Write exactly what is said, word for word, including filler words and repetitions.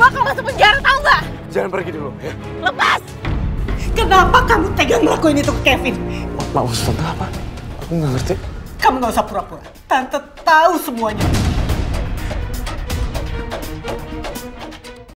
bakal masuk penjara, tahu nggak? Jangan pergi dulu, ya. Lepas! Kenapa kamu tega ngelakuin itu ke Kevin? Maaf, Tante, apa? Aku nggak ngerti. Kamu nggak usah pura-pura. Tante tahu semuanya.